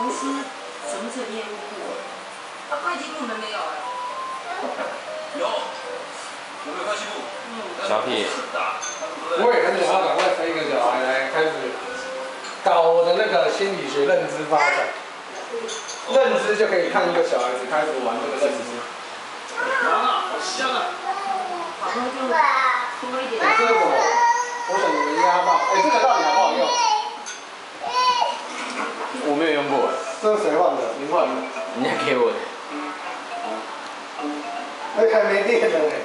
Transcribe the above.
公司什么是业务部？会计部门没有哎。 有，我们有会计部。 小屁。 我也很想要赶快生一个小孩来开始搞我的那个心理学认知发展，认知就可以看一个小孩子开始玩这个认知。 完了，好香啊！ 好多就多一点。 这是什么？我选的圆压棒，这个到底好不好用？ 我没有用过。 这是谁换的？您换的？ 人家给我的。 还没电的呢。